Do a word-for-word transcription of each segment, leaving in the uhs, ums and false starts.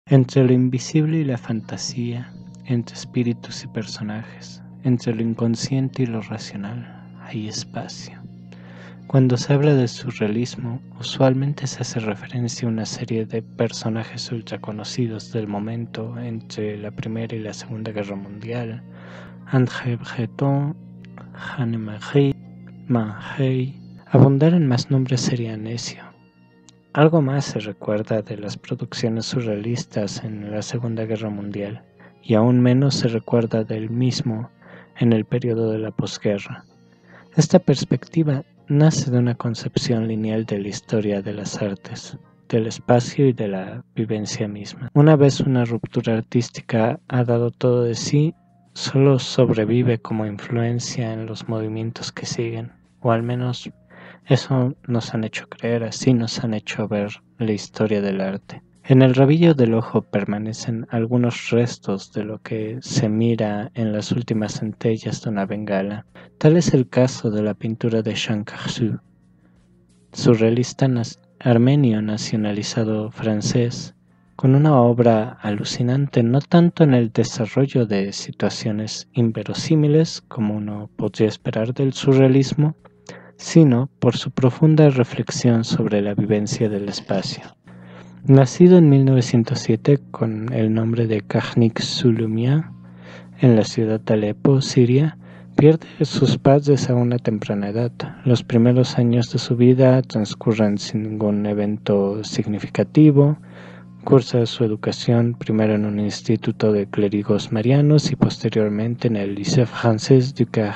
Entre lo invisible y la fantasía, entre espíritus y personajes, entre lo inconsciente y lo racional, hay espacio. Cuando se habla de surrealismo, usualmente se hace referencia a una serie de personajes ultraconocidos del momento entre la Primera y la Segunda Guerra Mundial: André Breton, Anne-Marie, Man Ray. Abundar en más nombres sería necio. Algo más se recuerda de las producciones surrealistas en la Segunda Guerra Mundial, y aún menos se recuerda del mismo en el periodo de la posguerra. Esta perspectiva nace de una concepción lineal de la historia de las artes, del espacio y de la vivencia misma. Una vez una ruptura artística ha dado todo de sí, solo sobrevive como influencia en los movimientos que siguen, o al menos eso nos han hecho creer, así nos han hecho ver la historia del arte. En el rabillo del ojo permanecen algunos restos de lo que se mira en las últimas centellas de una bengala. Tal es el caso de la pintura de Jean Carsou, surrealista nas- armenio nacionalizado francés, con una obra alucinante no tanto en el desarrollo de situaciones inverosímiles como uno podría esperar del surrealismo, sino por su profunda reflexión sobre la vivencia del espacio. Nacido en mil novecientos siete con el nombre de Kahnik Sulumia en la ciudad de Alepo, Siria, pierde sus padres a una temprana edad. Los primeros años de su vida transcurren sin ningún evento significativo. Cursa su educación primero en un instituto de clérigos marianos y posteriormente en el Lycée Français du Caire.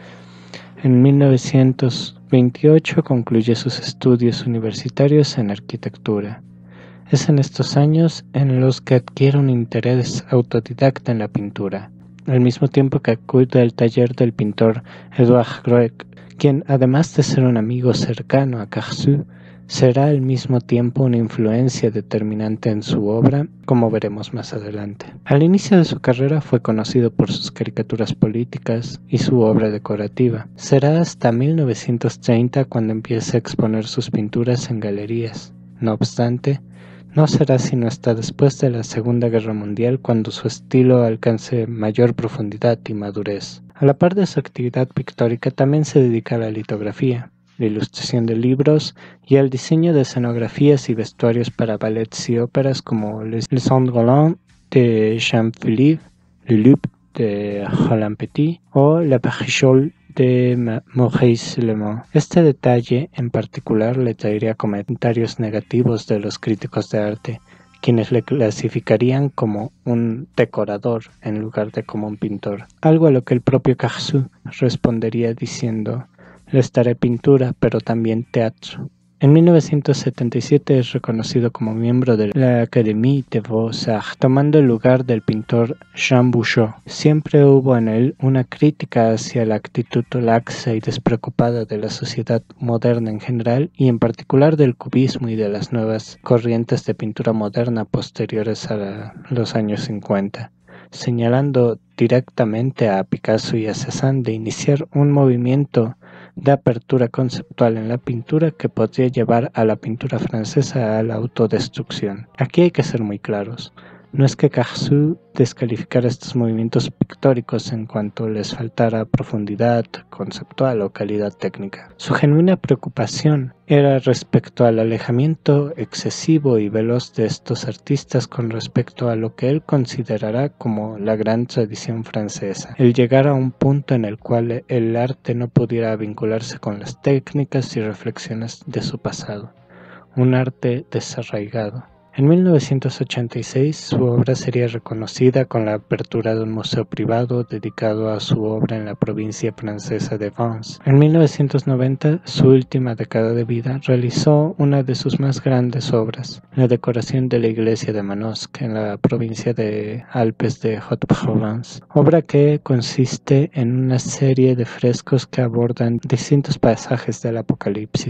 En mil novecientos veintiocho concluye sus estudios universitarios en arquitectura. Es en estos años en los que adquiere un interés autodidacta en la pintura, al mismo tiempo que acude al taller del pintor Edouard Groeck, quien, además de ser un amigo cercano a Carsou, será al mismo tiempo una influencia determinante en su obra, como veremos más adelante. Al inicio de su carrera fue conocido por sus caricaturas políticas y su obra decorativa. Será hasta mil novecientos treinta cuando empiece a exponer sus pinturas en galerías. No obstante, no será sino hasta después de la Segunda Guerra Mundial cuando su estilo alcance mayor profundidad y madurez. A la par de su actividad pictórica también se dedica a la litografía, la ilustración de libros y al diseño de escenografías y vestuarios para ballets y óperas como Les Cendrillons de Jean-Philippe, Le Loup de Roland Petit o La Partichole de Maurice Lemont. Este detalle en particular le traería comentarios negativos de los críticos de arte, quienes le clasificarían como un decorador en lugar de como un pintor, algo a lo que el propio Carsou respondería diciendo: les daré pintura, pero también teatro. En mil novecientos setenta y siete es reconocido como miembro de la Académie des Beaux-Arts, tomando el lugar del pintor Jean Bouchot. Siempre hubo en él una crítica hacia la actitud laxa y despreocupada de la sociedad moderna en general, y en particular del cubismo y de las nuevas corrientes de pintura moderna posteriores a la, los años cincuenta, señalando directamente a Picasso y a Cézanne de iniciar un movimiento de apertura conceptual en la pintura que podría llevar a la pintura francesa a la autodestrucción. Aquí hay que ser muy claros. No es que Carsou descalificara estos movimientos pictóricos en cuanto les faltara profundidad conceptual o calidad técnica. Su genuina preocupación era respecto al alejamiento excesivo y veloz de estos artistas con respecto a lo que él considerará como la gran tradición francesa, el llegar a un punto en el cual el arte no pudiera vincularse con las técnicas y reflexiones de su pasado, un arte desarraigado. En mil novecientos ochenta y seis su obra sería reconocida con la apertura de un museo privado dedicado a su obra en la provincia francesa de Vence. En mil novecientos noventa, su última década de vida, realizó una de sus más grandes obras, la decoración de la iglesia de Manosque en la provincia de Alpes de Haute-Provence, obra que consiste en una serie de frescos que abordan distintos pasajes del Apocalipsis.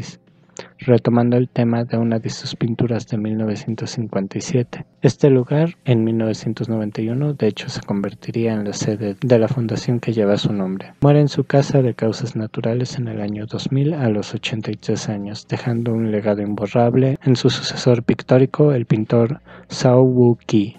retomando el tema de una de sus pinturas de mil novecientos cincuenta y siete. Este lugar, en mil novecientos noventa y uno, de hecho se convertiría en la sede de la fundación que lleva su nombre. Muere en su casa de causas naturales en el año dos mil a los ochenta y tres años, dejando un legado imborrable en su sucesor pictórico, el pintor Zhao Wuqi.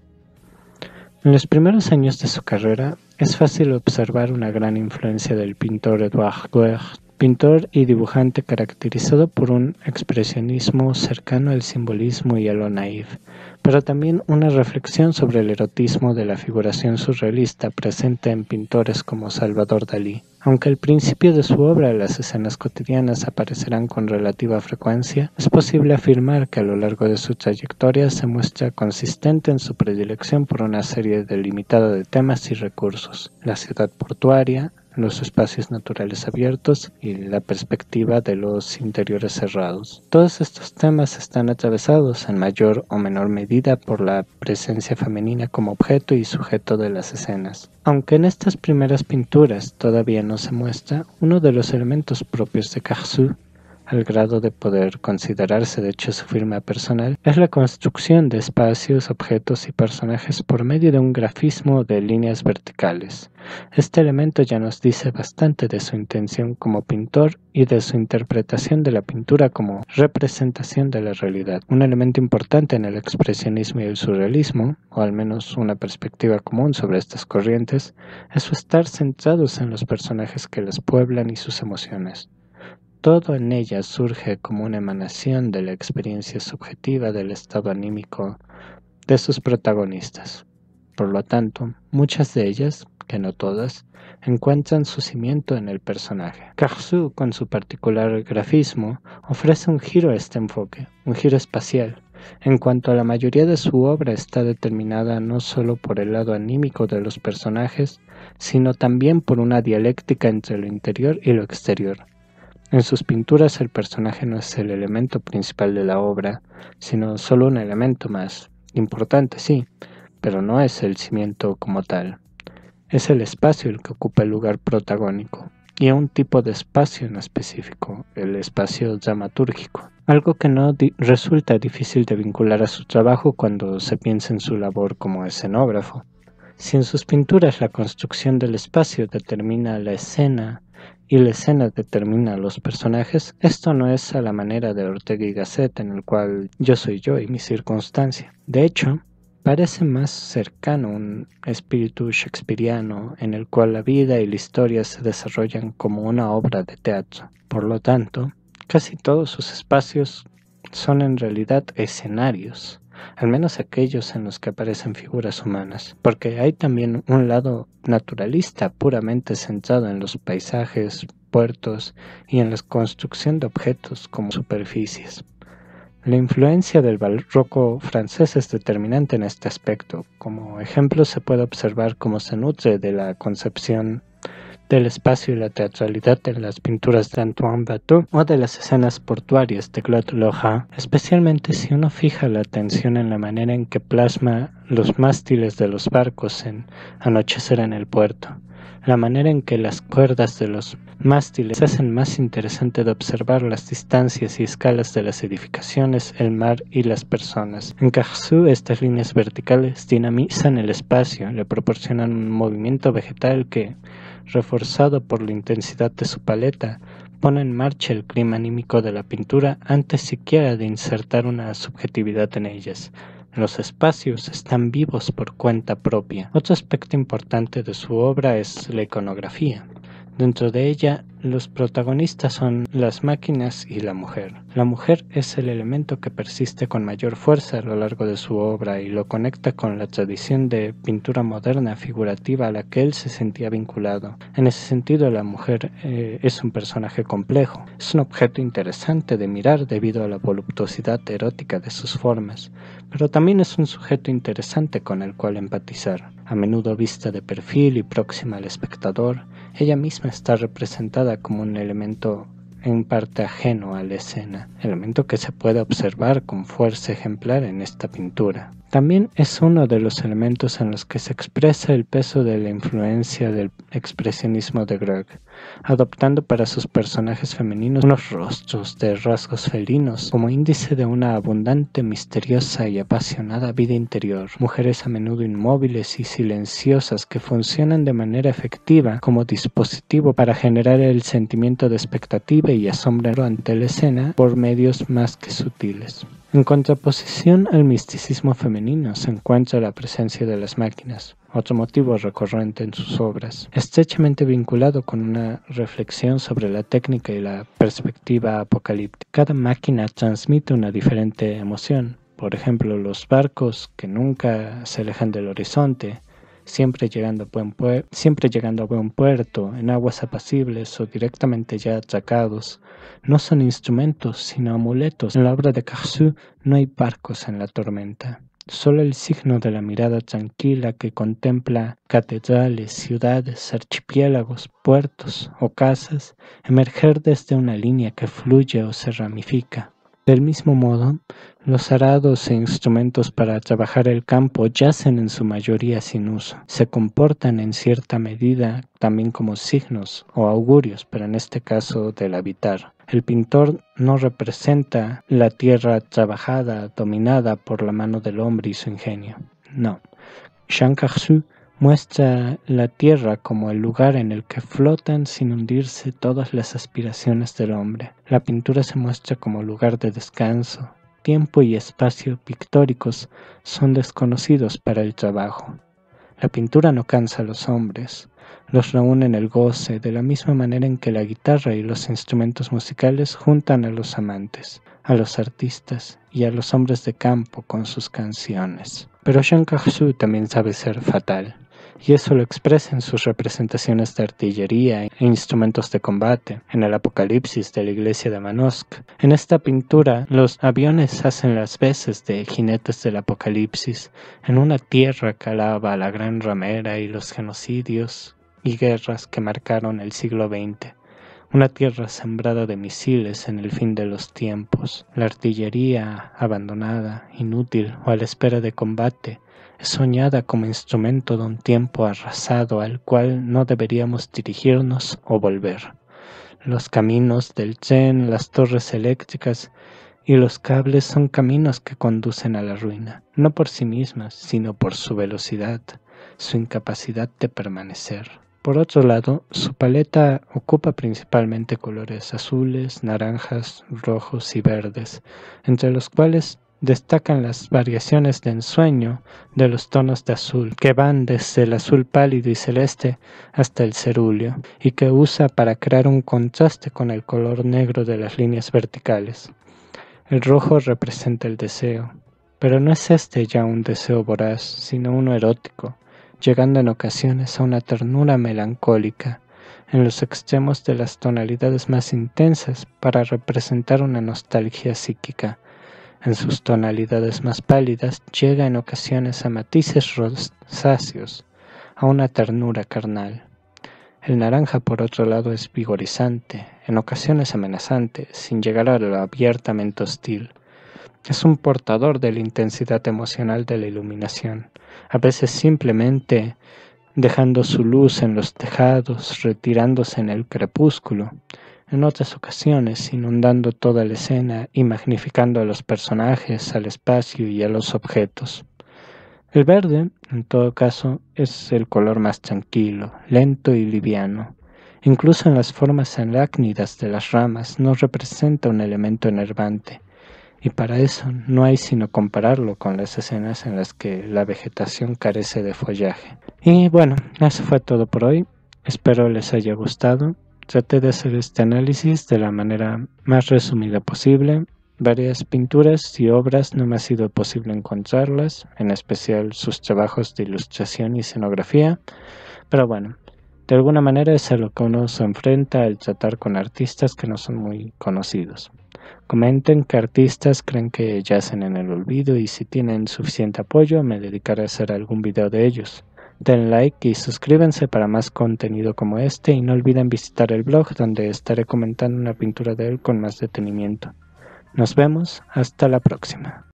En los primeros años de su carrera, es fácil observar una gran influencia del pintor Edouard Guerd, pintor y dibujante caracterizado por un expresionismo cercano al simbolismo y a lo naif, pero también una reflexión sobre el erotismo de la figuración surrealista presente en pintores como Salvador Dalí. Aunque al principio de su obra las escenas cotidianas aparecerán con relativa frecuencia, es posible afirmar que a lo largo de su trayectoria se muestra consistente en su predilección por una serie delimitada de temas y recursos: la ciudad portuaria, los espacios naturales abiertos y la perspectiva de los interiores cerrados. Todos estos temas están atravesados en mayor o menor medida por la presencia femenina como objeto y sujeto de las escenas. Aunque en estas primeras pinturas todavía no se muestra uno de los elementos propios de Carsou, al grado de poder considerarse de hecho su firma personal, es la construcción de espacios, objetos y personajes por medio de un grafismo de líneas verticales. Este elemento ya nos dice bastante de su intención como pintor y de su interpretación de la pintura como representación de la realidad. Un elemento importante en el expresionismo y el surrealismo, o al menos una perspectiva común sobre estas corrientes, es su estar centrados en los personajes que las pueblan y sus emociones. Todo en ellas surge como una emanación de la experiencia subjetiva del estado anímico de sus protagonistas. Por lo tanto, muchas de ellas, que no todas, encuentran su cimiento en el personaje. Carsou, con su particular grafismo, ofrece un giro a este enfoque, un giro espacial, en cuanto a la mayoría de su obra está determinada no solo por el lado anímico de los personajes, sino también por una dialéctica entre lo interior y lo exterior. En sus pinturas el personaje no es el elemento principal de la obra, sino solo un elemento más, importante sí, pero no es el cimiento como tal. Es el espacio el que ocupa el lugar protagónico, y un tipo de espacio en específico, el espacio dramatúrgico, algo que no di- resulta difícil de vincular a su trabajo cuando se piensa en su labor como escenógrafo. Si en sus pinturas la construcción del espacio determina la escena, y la escena determina a los personajes, esto no es a la manera de Ortega y Gasset, en el cual yo soy yo y mi circunstancia. De hecho, parece más cercano a un espíritu shakespeariano en el cual la vida y la historia se desarrollan como una obra de teatro. Por lo tanto, casi todos sus espacios son en realidad escenarios, al menos aquellos en los que aparecen figuras humanas, porque hay también un lado naturalista puramente centrado en los paisajes, puertos y en la construcción de objetos como superficies. La influencia del barroco francés es determinante en este aspecto. Como ejemplo se puede observar cómo se nutre de la concepción del espacio y la teatralidad en las pinturas de Antoine Watteau o de las escenas portuarias de Claude Lorrain, especialmente si uno fija la atención en la manera en que plasma los mástiles de los barcos en Anochecer en el puerto, la manera en que las cuerdas de los mástiles hacen más interesante de observar las distancias y escalas de las edificaciones, el mar y las personas. En Carsou, estas líneas verticales dinamizan el espacio, le proporcionan un movimiento vegetal que, reforzado por la intensidad de su paleta, pone en marcha el clima anímico de la pintura antes siquiera de insertar una subjetividad en ellas. Los espacios están vivos por cuenta propia. Otro aspecto importante de su obra es la iconografía. Dentro de ella, los protagonistas son las máquinas y la mujer. La mujer es el elemento que persiste con mayor fuerza a lo largo de su obra y lo conecta con la tradición de pintura moderna figurativa a la que él se sentía vinculado. En ese sentido, la mujer eh, es un personaje complejo. Es un objeto interesante de mirar debido a la voluptuosidad erótica de sus formas, pero también es un sujeto interesante con el cual empatizar. A menudo vista de perfil y próxima al espectador, ella misma está representada como un elemento en parte ajeno a la escena, elemento que se puede observar con fuerza ejemplar en esta pintura. También es uno de los elementos en los que se expresa el peso de la influencia del expresionismo de Grieg, adoptando para sus personajes femeninos unos rostros de rasgos felinos como índice de una abundante, misteriosa y apasionada vida interior, mujeres a menudo inmóviles y silenciosas que funcionan de manera efectiva como dispositivo para generar el sentimiento de expectativa y asombro ante la escena por medios más que sutiles. En contraposición al misticismo femenino se encuentra la presencia de las máquinas, otro motivo recurrente en sus obras, estrechamente vinculado con una reflexión sobre la técnica y la perspectiva apocalíptica. Cada máquina transmite una diferente emoción. Por ejemplo, los barcos que nunca se alejan del horizonte, siempre llegando a buen, puer- siempre llegando a buen puerto, en aguas apacibles o directamente ya atracados, no son instrumentos, sino amuletos. En la obra de Carsú no hay barcos en la tormenta, solo el signo de la mirada tranquila que contempla catedrales, ciudades, archipiélagos, puertos o casas emerger desde una línea que fluye o se ramifica. Del mismo modo, los arados e instrumentos para trabajar el campo yacen en su mayoría sin uso. Se comportan en cierta medida también como signos o augurios, pero en este caso del habitar. El pintor no representa la tierra trabajada, dominada por la mano del hombre y su ingenio. No. Jean Carsú muestra la tierra como el lugar en el que flotan sin hundirse todas las aspiraciones del hombre. La pintura se muestra como lugar de descanso. Tiempo y espacio pictóricos son desconocidos para el trabajo. La pintura no cansa a los hombres, los reúne en el goce, de la misma manera en que la guitarra y los instrumentos musicales juntan a los amantes, a los artistas y a los hombres de campo con sus canciones. Pero Jean Carsú también sabe ser fatal, y eso lo expresa en sus representaciones de artillería e instrumentos de combate, en el Apocalipsis de la iglesia de Manosque. En esta pintura, los aviones hacen las veces de jinetes del Apocalipsis, en una tierra que alaba a la gran ramera y los genocidios y guerras que marcaron el siglo veinte. Una tierra sembrada de misiles en el fin de los tiempos. La artillería, abandonada, inútil o a la espera de combate, es soñada como instrumento de un tiempo arrasado al cual no deberíamos dirigirnos o volver. Los caminos del tren, las torres eléctricas y los cables son caminos que conducen a la ruina, no por sí mismas, sino por su velocidad, su incapacidad de permanecer. Por otro lado, su paleta ocupa principalmente colores azules, naranjas, rojos y verdes, entre los cuales destacan las variaciones de ensueño de los tonos de azul, que van desde el azul pálido y celeste hasta el cerúleo, y que usa para crear un contraste con el color negro de las líneas verticales. El rojo representa el deseo, pero no es este ya un deseo voraz, sino uno erótico, llegando en ocasiones a una ternura melancólica, en los extremos de las tonalidades más intensas para representar una nostalgia psíquica. En sus tonalidades más pálidas llega en ocasiones a matices rosáceos, a una ternura carnal. El naranja, por otro lado, es vigorizante, en ocasiones amenazante, sin llegar a lo abiertamente hostil. Es un portador de la intensidad emocional de la iluminación, a veces simplemente dejando su luz en los tejados, retirándose en el crepúsculo, en otras ocasiones inundando toda la escena y magnificando a los personajes, al espacio y a los objetos. El verde, en todo caso, es el color más tranquilo, lento y liviano. Incluso en las formas arácnidas de las ramas no representa un elemento enervante, y para eso no hay sino compararlo con las escenas en las que la vegetación carece de follaje. Y bueno, eso fue todo por hoy. Espero les haya gustado. Traté de hacer este análisis de la manera más resumida posible. Varias pinturas y obras no me ha sido posible encontrarlas, en especial sus trabajos de ilustración y escenografía, pero bueno, de alguna manera es a lo que uno se enfrenta al tratar con artistas que no son muy conocidos. Comenten qué artistas creen que yacen en el olvido y si tienen suficiente apoyo me dedicaré a hacer algún video de ellos. Den like y suscríbanse para más contenido como este y no olviden visitar el blog donde estaré comentando una pintura de él con más detenimiento. Nos vemos, hasta la próxima.